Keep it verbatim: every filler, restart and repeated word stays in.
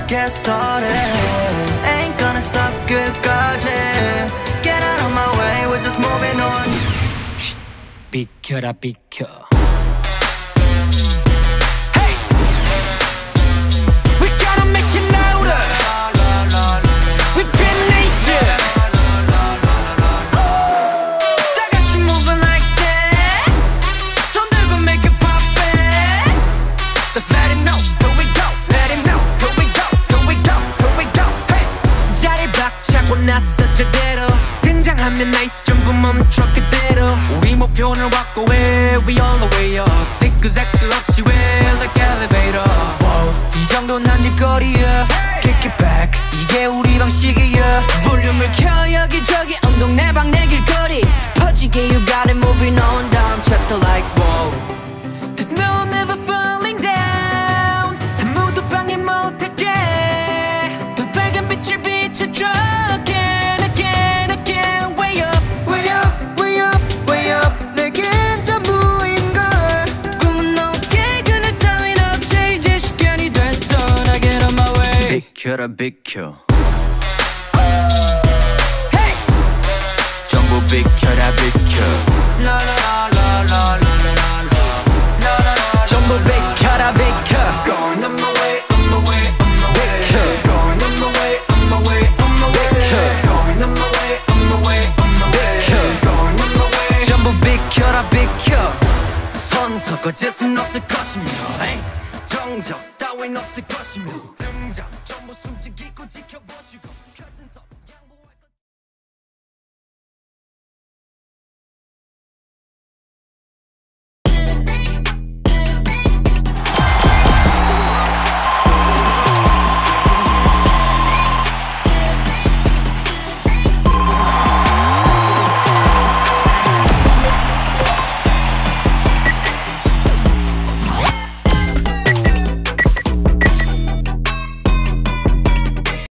Let's get started. Ain't gonna stop 끝까지. Get out of my way, we're just moving on. Shh, 비켜라 비켜. Hey, we gotta make it louder. We PNATION. 다 같이 moving like that. 손 들고 make it pop it. Just let him know, here we go. Let him know, here we go, here we go, here we go. Hey, 자리 박차고 나서 제대로 등장하면 나이스 전부 멈춰 그대로. 우리 목표는 확고해, we all the way up. 지그재그 없이 왜 like elevator. Wow, 이 정도는 한입 거리야. Kick it back, 이게 우리 방식이야. 볼륨을 켜 여기저기 엉덩 내방 내 길거리 퍼지게 you got it moving on down chapter like wow. Cause no I'm never falling down. 아무도 방해 못하게 더 빨간 빛을 비춰줘 again again again. Way up way up way up way up. 내겐 전부인걸. 꿈은 높게 그늘 따윈 없지. 이제 시간이 됐어 나 get on my way. 비켜라 비켜. Hey, 전부 비켜라 비켜. La la la la la la la la. 전부 비켜라 비켜. Going on my way, on my way, on my way. Going on my way, on my way, on my way. Going on my way, on my way, on my way. Going on my way. 전부 비켜라 비켜. 선 섞어 짓은 없을 것이며 정적 따윈 없을 것이며 등장